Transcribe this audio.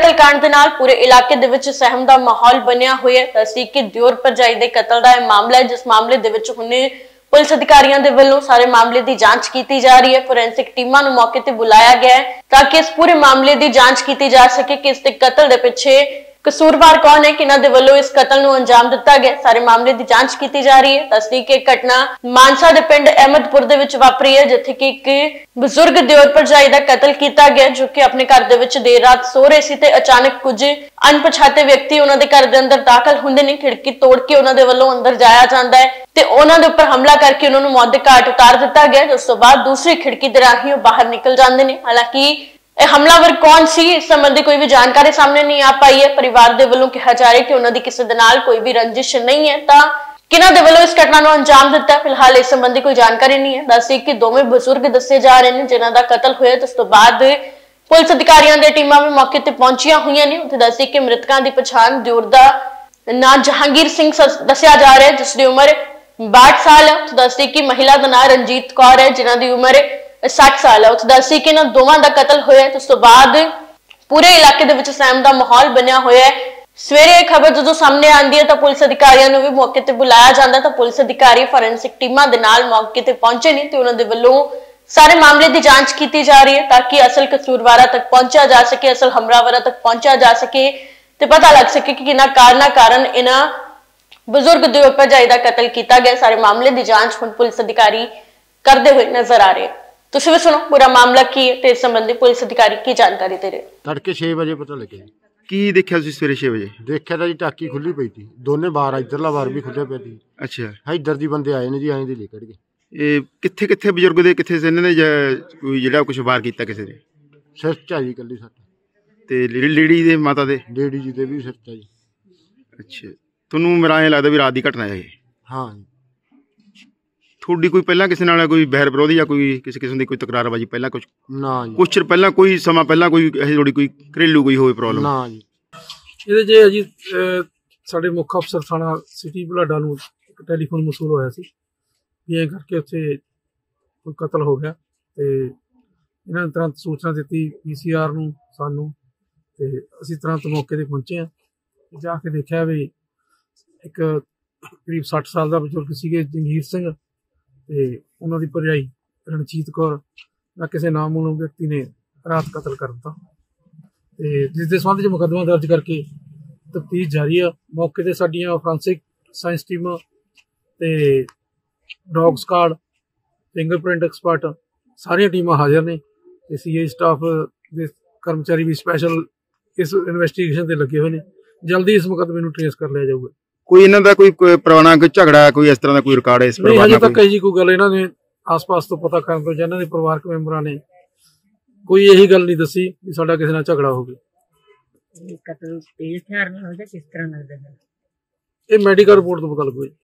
कतलकांड दे नाल पूरे इलाके दे विच सहम दा माहौल बनिया होया है। दस्सी कि दियोर भरजाई दे कतल दा यह मामला है, जिस मामले दे विच हुणे पुलिस अधिकारियों के वलों सारे मामले की जांच की जा रही है। फोरेंसिक टीमां नूं मौके ते बुलाया गया है ताकि इस पूरे मामले की जांच की जा सके कि इस कतल के पिछे कसूरवार कौन है, किन्हां दे वल्लों इस कतल नूं अंजाम दिता गया। सारे मामले की जांच की जा रही है। दस्सी कि घटना मानसा दे पिंड अहमदपुर दे विच वापरी है, जिथे कि एक बुजुर्ग दियोर भरजाई दा कतल किया गया, जो कि अपने घर दे विच देर रात सो रहे सी ते अचानक कुछ अनपछाते व्यक्ति उन्हां दे घर दे अंदर दाखल हुंदे ने। खिड़की तोड़ के उन्हां दे वल्लों अंदर जाया जांदा है ते उन्हां दे उपर हमला करके उन्हां नूं मौत दे घाट उतार दिता गया। जिस तों बाद दूसरी खिड़की दे राहीं बाहर निकल जांदे ने। हालांकि हमलावर कौन सी, इस संबंधी कोई भी जानकारी सामने नहीं आ पाई है। परिवार दे वल्लों कहा जा रहा है कि उन्हां दी किसी दे नाल कोई भी रंजिश नहीं है, तां किन्हां दे वल्लों इस घटना नूं अंजाम दिता, फिलहाल इस संबंधी कोई जानकारी नहीं है। दस्सी कि दोवें बुजुर्ग दस्से जा रहे हैं जिन्हां दा कतल होया। उस तों बाद पुलिस अधिकारियों दी टीमां भी मौके ते पहुंचियां होईयां ने। उत्थे दस्सी कि मृतकां दी पछाण दियोर दा नाम जहांगीर सिंह दस्सिया जा रहा है, जिसदी उम्र 62 साल है। उत्थे दस्सी कि महिला दा नाम रंजीत कौर है, जिन्हां दी उम्र 60 साल है। उत्थे दस्सी कि इन्हां दोवां दा कतल होया। उस तों बाद पूरे इलाके दे विच सहम दा माहौल बनया होया है। सवेरे खबर जो सामने आती है तो पुलिस अधिकारियों को भी मौके ते बुलाया जाता, तो पुलिस अधिकारी फोरेंसिक टीमां दे नाल मौके ते पहुंचे नहीं ते उन्हां दे वल्लों सारे मामले की जांच की जा रही है ताकि असल कसूरवारा तक पहुंचा जा सके, असल हमलावरा तक पहुंचा जा सके ते पता लग सके कि किन्हां कारणा कारण इन्हां बुजुर्ग दियोर भरजाई दा कतल किया गया। सारे मामले की जांच हुण पुलिस अधिकारी करते हुए नजर आ रहे। तुसीं भी सुनो पूरा मामला की है ते इस संबंधी पुलिस अधिकारी की जानकारी दे रहे। तड़के 6 बजे पता लगे। की देखा तुसीं सवेरे 6 बजे? देखा तो जी टाकी खुली पई थी, दोने बार इधरला बार भी खुले पे थी। अच्छा, इधर दी बंदे आए ने जी, आए दी निकल गए। कित्थे कित्थे बजुर्ग दे कित्थे से इन्हां ने कोई जिहड़ा कुछ वार कीता किसी ने? सिर च जी कल्ली सट ते लेडी दे माता दे? लेडी जी दे भी सिर च जी। अच्छा, तुहानूं मेरा ऐ लगदा भी रात दी घटना है? हाँ, थोड़ी कोई पहला किसी नाल कोई बैर विरोधी या कोई किसी किस्म की कोई तकरारबाजी पहला कुछ ना जी, कुछ चिर पहला कोई समा पहला कोई ऐसी थोड़ी कोई घरेलू कोई होए प्रॉब्लम? ना जी। ਇਹਦੇ ਜੇ ਜੀ ਸਾਡੇ ਮੁੱਖ ਅਫਸਰ ਥਾਣਾ ਸਿਟੀ ਬੁਢਲਾਡਾ ਨੂੰ ਇੱਕ ਟੈਲੀਫੋਨ ਮਸੂਲ ਹੋਇਆ ਸੀ ਵੀ ਇਹ ਕਰਕੇ ਉੱਥੇ ਕੋਈ ਕਤਲ ਹੋ ਗਿਆ ਤੇ ਇਹਨਾਂ ਨੇ ਤੁਰੰਤ ਸੂਚਨਾ ਦਿੱਤੀ ਪੀਸੀਆਰ ਨੂੰ, ਸਾਨੂੰ, ਤੇ ਅਸੀਂ ਤੁਰੰਤ ਮੌਕੇ ਤੇ ਪਹੁੰਚੇ ਹਾਂ। ਜਾ ਕੇ ਦੇਖਿਆ ਵੀ ਇੱਕ ਕਰੀਬ 60 ਸਾਲ ਦਾ ਬਜ਼ੁਰਗ ਸੀਗੇ ਜੰਗੀਰ ਸਿੰਘ ਤੇ ਉਹਨਾਂ ਦੀ ਭਰਜਾਈ ਰਣਜੀਤ ਕੌਰ ਦਾ ਕਿਸੇ ਨਾਮੂਨ ਵਿਅਕਤੀ ਨੇ ਰਾਤ ਕਤਲ ਕਰ ਦਿੱਤਾ ਤੇ ਜਿਸ ਦੇ ਸੰਬੰਧ 'ਚ ਮੁਕੱਦਮਾ ਦਰਜ ਕਰਕੇ ਤਫਤੀਸ਼ ਜਾਰੀ ਆ। ਮੌਕੇ ਤੇ ਸਾਡੀਆਂ ਫੋਰੈਂਸਿਕ ਸਾਇੰਸ ਟੀਮਾਂ ਤੇ ਡੌਗ ਸਕਾਡ, ਫਿੰਗਰਪ੍ਰਿੰਟ ਐਕਸਪਰਟ ਸਾਰੀਆਂ ਟੀਮਾਂ ਹਾਜ਼ਰ ਨੇ ਤੇ ਸੀਆਈ ਸਟਾਫ ਦੇ ਕਰਮਚਾਰੀ ਵੀ ਸਪੈਸ਼ਲ ਇਸ ਇਨਵੈਸਟੀਗੇਸ਼ਨ ਤੇ ਲੱਗੇ ਹੋਏ ਨੇ। ਜਲਦੀ ਇਸ ਮੁਕੱਦਮੇ ਨੂੰ ਟ੍ਰੇਸ ਕਰ ਲਿਆ ਜਾਊਗਾ। ਕੋਈ ਇਹਨਾਂ ਦਾ ਕੋਈ ਪੁਰਾਣਾ ਕੋਈ ਝਗੜਾ ਕੋਈ ਇਸ ਤਰ੍ਹਾਂ ਦਾ ਕੋਈ ਰਿਕਾਰਡ ਹੈ ਇਸ ਪਰਿਵਾਰ ਨਾਲ? ਹਜੇ ਤੱਕ ਜੀ ਕੋਈ ਗੱਲ ਇਹਨਾਂ ਨੇ ਆਸ-ਪਾਸ ਤੋਂ ਪਤਾ ਕਰਨ ਤੋਂ ਜਾਂ ਇਹਨਾਂ ਦੇ ਪਰਿਵਾਰਕ ਮੈਂਬਰਾਂ ਨੇ ਕੋਈ ਇਹੀ ਗੱਲ ਨਹੀਂ ਦੱਸੀ ਵੀ ਸਾਡਾ ਕਿਸੇ ਨਾਲ ਝਗੜਾ ਹੋ ਗਿਆ। ਕਤਲ ਤੇਜ਼ ਹਥਿਆਰ ਨਾਲ ਹੋਇਆ ਕਿਸ ਤਰ੍ਹਾਂ ਲੱਗਦਾ ਹੈ? ਇਹ ਮੈਡੀਕਲ ਰਿਪੋਰਟ ਤੋਂ ਪਤਾ ਲੱਗੂ।